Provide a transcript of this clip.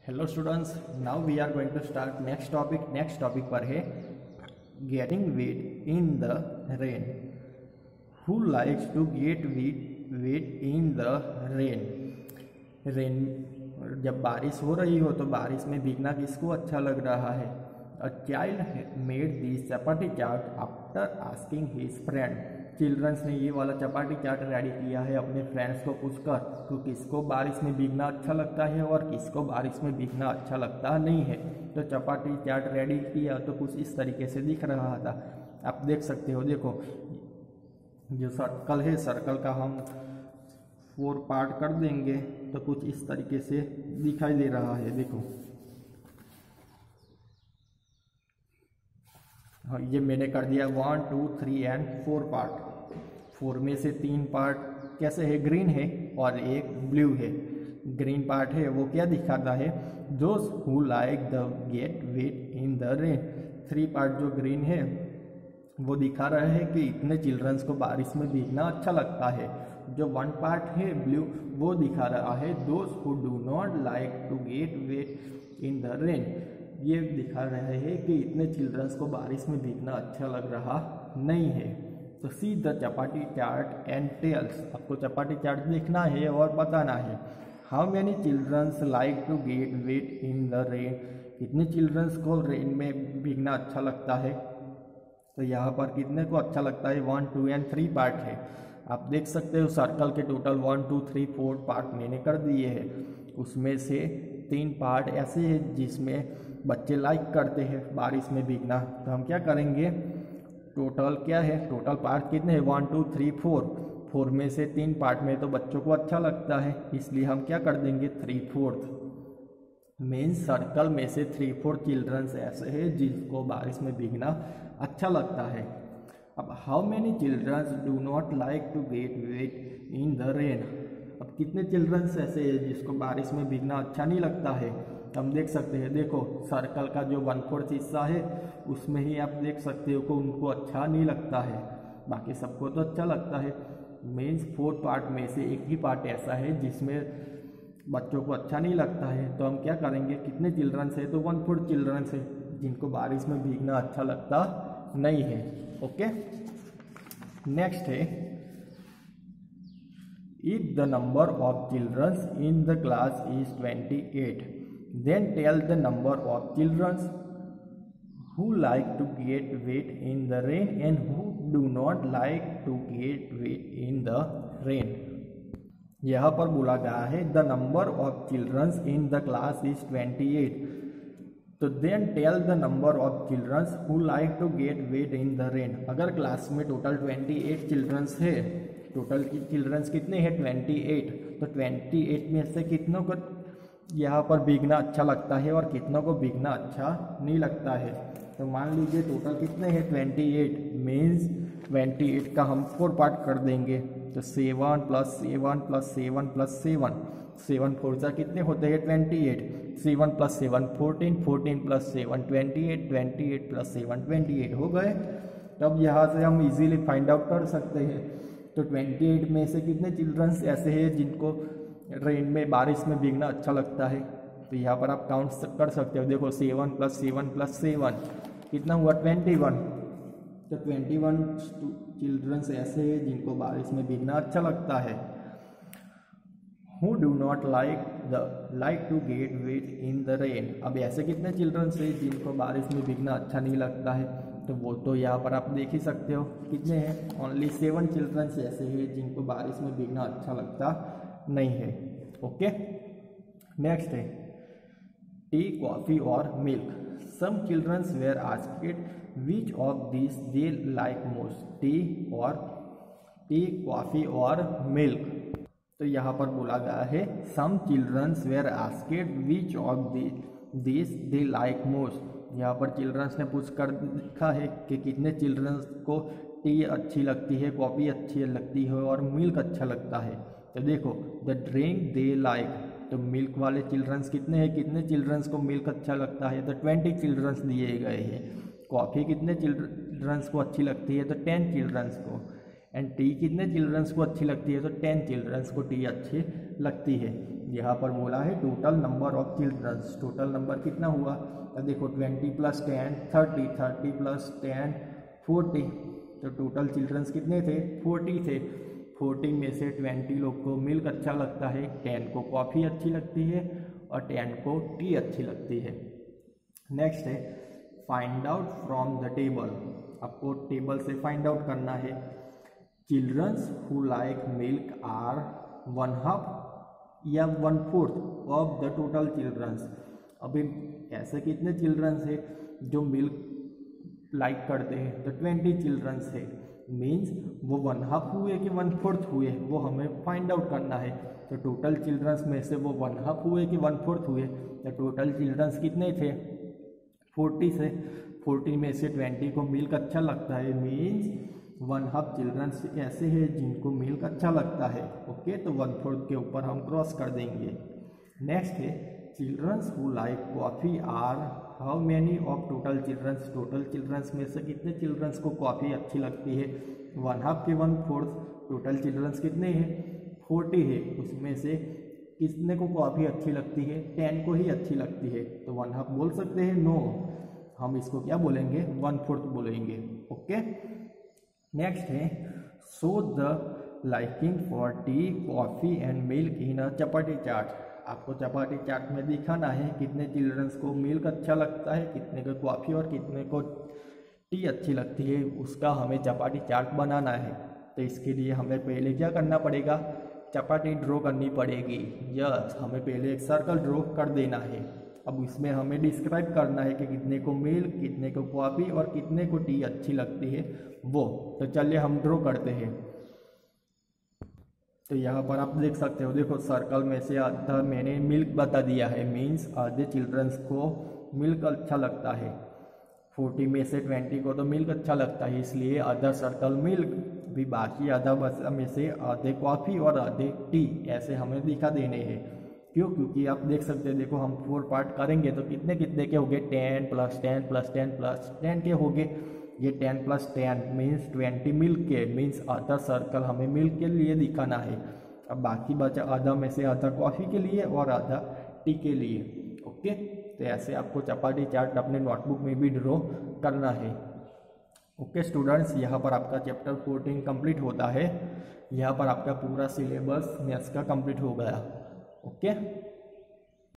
Hello students, now we are going to start next topic. Next topic पर है getting wet in the rain. Who likes to get wet in the rain. Rain जब बारिश हो रही हो तो बारिश में भीगना किसको अच्छा लग रहा है। A child made this chapati chart after asking his friend. Childrens ने ये वाला चपाटी चार्ट रेडी किया है अपने फ्रेंड्स को पूछकर तो किसको बारिश में भीगना अच्छा लगता है और किसको बारिश में भीगना अच्छा लगता नहीं है। तो चपाटी चार्ट रेडी किया तो कुछ इस तरीके से दिख रहा था। आप देख सकते हो, देखो जो सर्कल है, सर्कल का हम 4 पार्ट कर देंगे तो कुछ इस तरीके से दिखाई दे रहा है। देखो हाँ, ये मैंने कर दिया 1 2 3 एंड 4 पार्ट। 4 में से 3 पार्ट कैसे है, ग्रीन है और एक ब्लू है। ग्रीन पार्ट है वो क्या दिखाता है, those who like the get wet in the rain. 3 part जो ग्रीन है वो दिखा रहा है कि इतने चिल्ड्रंस को बारिश में भीगना अच्छा लगता है। जो 1 पार्ट है ब्लू वो दिखा रहा है those who do not like to get wet in the rain. ये दिखा रहे हैं कि इतने चिल्ड्रंस को बारिश में भीगना अच्छा लग रहा नहीं है। तो see the chapati chart and tells. आपको चपाटी चार्ट देखना है और बताना है how many childrens like to get wet in the rain. कितने चिल्ड्रंस को रेन में भीगना अच्छा लगता है। तो यहाँ पर कितने को अच्छा लगता है, 1 2 एंड 3 पार्ट है। आप देख सकते हो सर्कल के टोटल 1 2 3 4 पार्ट मैंने कर दिए हैं। उसमें से 3 पार्ट ऐसे हैं जिसमें बच्चे लाइक करते हैं बारिश में भीगना। तो हम क्या करेंगे, टोटल क्या है, टोटल पार्ट कितने हैं 1 2 3 4। 4 में से 3 पार्ट में तो बच्चों को अच्छा लगता है, इसलिए हम क्या कर देंगे 3/4। मेन सर्कल में से 3/4 चिल्ड्रंस ऐसे हैं जिसको बारिश में भीगना अच्छा लगता है। अब how many childrens do not like to get wet in the rain. अब कितने चिल्ड्रंस ऐसे हैं जिसको बारिश में भीगना अच्छा नहीं लगता है। हम देख सकते हैं, देखो सर्कल का जो 1/4 हिस्सा है उसमें ही आप देख सकते हो कि उनको अच्छा नहीं लगता है, बाकी सबको तो अच्छा लगता है। मेन्स 4 पार्ट में से एक ही पार्ट ऐसा है जिसमें बच्चों को अच्छा नहीं लगता है। तो हम क्या करेंगे, कितने चिल्ड्रंस है, तो 1/4 चिल्ड्रंस है जिनको बारिश में भीगना अच्छा लगता नहीं है। ओके, नेक्स्ट है if the number of childrens in the class is 28 then tell the number of children who like to get wet in the rain and who do not like to get wet in the rain। यहाँ पर बोला गया है the number of childrens in the class is 28। तो then tell the number of childrens who like to get wet in the rain. अगर class में total 28 childrens है, total childrens कितने हैं 28, तो 28 में से कितनों को यहाँ पर भीगना अच्छा लगता है और कितनों को भीगना अच्छा नहीं लगता है। तो मान लीजिए टोटल कितने हैं 28, मीन्स 28 का हम 4 पार्ट कर देंगे। तो 7 + 7 + 7 + 7, 7 4 जा कितने होते हैं 28। 7 + 7 14, 14 + 7 28, 28 + 7 28 हो गए। तब यहाँ से हम इजीली फाइंड आउट कर सकते हैं। तो 28 में से कितने चिल्ड्रंस ऐसे हैं जिनको रेन में बारिश में भीगना अच्छा लगता है। तो यहाँ पर आप काउंट कर सकते हो, देखो 7 + 7 + 7 कितना हुआ 21। तो 21 चिल्ड्रंस ऐसे हैं जिनको बारिश में भीगना अच्छा लगता है। Who do not like to get wet in the rain. अब ऐसे कितने चिल्ड्रंस हैं जिनको बारिश में भीगना अच्छा नहीं लगता है। तो वो तो यहाँ पर आप देख ही सकते हो कितने हैं, ओनली 7 चिल्ड्रंस ऐसे हैं जिनको बारिश में भीगना अच्छा लगता नहीं है। ओके, नेक्स्ट है टी, कॉफी और milk. Some childrens were asked which of this they like most, tea, coffee और मिल्क। तो यहाँ पर बोला गया है some childrens were asked which of this they like most. यहाँ पर चिल्ड्रंस ने पूछ कर लिखा है कि कितने चिल्ड्रंस को टी अच्छी लगती है, कॉफ़ी अच्छी लगती है और मिल्क अच्छा लगता है। तो देखो द ड्रिंक दे लाइक, तो मिल्क वाले चिल्ड्रंस कितने हैं, कितने चिल्ड्रंस को मिल्क अच्छा लगता है, तो 20 चिल्ड्रंस दिए गए हैं। कॉफ़ी कितने चिल्ड्रंस को अच्छी लगती है, तो 10 चिल्ड्रंस को। एंड टी कितने चिल्ड्रंस को अच्छी लगती है, तो 10 चिल्ड्रंस को टी अच्छी लगती है। यहाँ पर बोला है total number of childrens, total number कितना हुआ, तो देखो 20 + 10 30, 30 + 10 40, तो टोटल चिल्ड्रंस कितने थे, 40 थे। 40 में से 20 लोग को मिल्क अच्छा लगता है, 10 को कॉफ़ी अच्छी लगती है और 10 को टी अच्छी लगती है। नेक्स्ट है find out from the table, आपको टेबल से फाइंड आउट करना है। Childrens who like milk are 1/2 या 1/4 ऑफ द टोटल चिल्ड्रंस। अभी ऐसे कितने चिल्ड्रंस है जो मिल्क लाइक करते हैं, तो 20 चिल्ड्रंस है, मीन्स वो 1/2 हुए कि 1/4 हुए, वो हमें फाइंड आउट करना है। तो टोटल चिल्ड्रंस में से वो 1/2 हुए कि 1/4 हुए, तो टोटल चिल्ड्रंस कितने थे, 40 से। 40 में से 20 को मिल्क अच्छा लगता है, मीन्स 1/2 चिल्ड्रंस ऐसे हैं जिनको मिल्क अच्छा लगता है। ओके, तो 1/4 के ऊपर हम क्रॉस कर देंगे। नेक्स्ट है childrens who like coffee are how many of total childrens, total childrens में से कितने चिल्ड्रंस को कॉफ़ी अच्छी लगती है, 1/2 के 1/4, टोटल चिल्ड्रंस कितने हैं, 40 है, उसमें से कितने को कॉफ़ी अच्छी लगती है, 10 को ही अच्छी लगती है, तो 1/2 बोल सकते हैं, नो, हम इसको क्या बोलेंगे, 1/4 बोलेंगे। ओके, नेक्स्ट है show the liking for tea coffee and milk in a chapati chart, आपको चपाटी चार्ट में दिखाना है कितने चिल्ड्रंस को मिल्क अच्छा लगता है, कितने को कॉफ़ी और कितने को टी अच्छी लगती है, उसका हमें चपाटी चार्ट बनाना है। तो इसके लिए हमें पहले क्या करना पड़ेगा, चपाटी ड्रॉ करनी पड़ेगी। यस, हमें पहले एक सर्कल ड्रॉ कर देना है। अब इसमें हमें डिस्क्राइब करना है कि कितने को मिल्क, कितने को कॉफ़ी और कितने को टी अच्छी लगती है वो। तो चलिए हम ड्रॉ करते हैं। तो यहाँ पर आप देख सकते हो, देखो सर्कल में से आधा मैंने मिल्क बता दिया है, मीन्स आधे चिल्ड्रंस को मिल्क अच्छा लगता है। 40 में से 20 को तो मिल्क अच्छा लगता है, इसलिए आधा सर्कल मिल्क, भी बाकी आधा बचा में से आधे कॉफ़ी और आधे टी, ऐसे हमें दिखा देने हैं। क्यों, क्योंकि आप देख सकते हैं, देखो हम 4 पार्ट करेंगे तो कितने कितने के हो गए, 10 + 10 + 10 + 10 के हो गए। ये 10 + 10 मीन्स 20 मिल्क के, मीन्स आधा सर्कल हमें मिल्क के लिए दिखाना है। अब बाकी बचा आधा में से आधा कॉफ़ी के लिए और आधा टी के लिए। ओके, तो ऐसे आपको चपाटी चार्ट अपने नोटबुक में भी ड्रॉ करना है। ओके स्टूडेंट्स, यहाँ पर आपका चैप्टर 14 कंप्लीट होता है। यहाँ पर आपका पूरा सिलेबस मैथ्स का कंप्लीट हो गया। ओके।